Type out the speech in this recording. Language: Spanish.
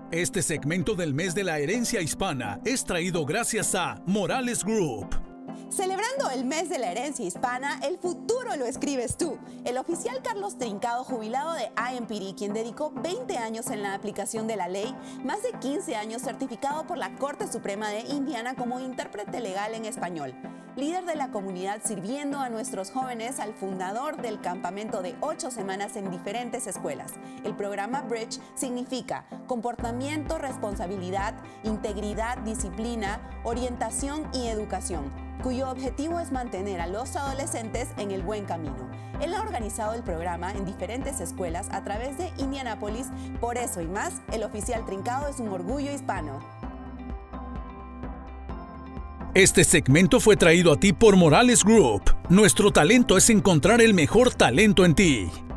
Este segmento del mes de la herencia hispana es traído gracias a Morales Group. Celebrando el mes de la herencia hispana, el futuro lo escribes tú. El oficial Carlos Trincado, jubilado de IMPD, quien dedicó 20 años en la aplicación de la ley, más de 15 años certificado por la Corte Suprema de Indiana como intérprete legal en español. Líder de la comunidad sirviendo a nuestros jóvenes, al fundador del campamento de 8 semanas en diferentes escuelas. El programa Bridge significa comportamiento, responsabilidad, integridad, disciplina, orientación y educación, cuyo objetivo es mantener a los adolescentes en el buen camino. Él ha organizado el programa en diferentes escuelas a través de Indianápolis. Por eso y más, el oficial Trincado es un orgullo hispano. Este segmento fue traído a ti por Morales Group. Nuestro talento es encontrar el mejor talento en ti.